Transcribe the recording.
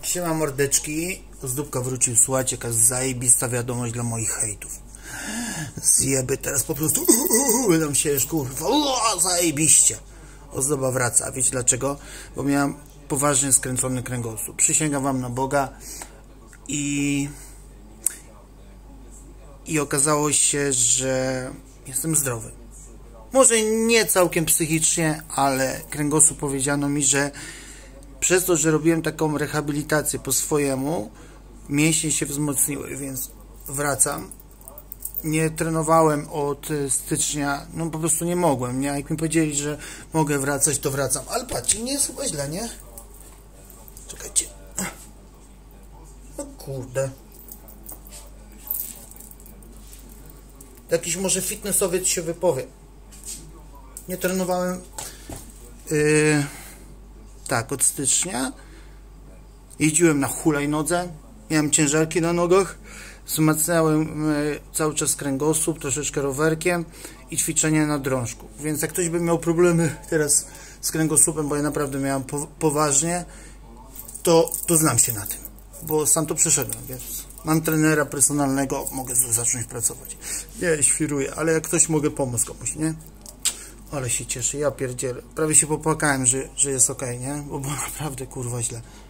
Siema mordeczki, Ozdóbka wrócił, słuchajcie, jaka zajebista wiadomość dla moich hejtów. Zjeby teraz po prostu będą się już kurwa, zajebiście. Ozdoba wraca, a wiecie dlaczego? Bo miałem poważnie skręcony kręgosłup. Przysięgam wam na Boga i okazało się, że jestem zdrowy. Może nie całkiem psychicznie, ale kręgosłup powiedziano mi, że przez to, że robiłem taką rehabilitację po swojemu, mięśnie się wzmocniły, więc wracam. Nie trenowałem od stycznia, no po prostu nie mogłem, nie? Jak mi powiedzieli, że mogę wracać, to wracam. Ale patrzcie, nie jest chyba źle, nie? Czekajcie. No kurde. Jakiś może fitnessowiec się wypowie. Nie trenowałem tak, od stycznia. Jeździłem na hulajnodze, miałem ciężarki na nogach, wzmacniałem cały czas kręgosłup, troszeczkę rowerkiem i ćwiczenie na drążku. Więc jak ktoś by miał problemy teraz z kręgosłupem, bo ja naprawdę miałem poważnie, to znam się na tym, bo sam to przeszedłem, więc mam trenera personalnego, mogę zacząć pracować. Nie, świruję, ale jak ktoś, mogę pomóc komuś, nie? Ale się cieszę, ja pierdzielę. Prawie się popłakałem, że jest okej, nie? Bo naprawdę kurwa źle.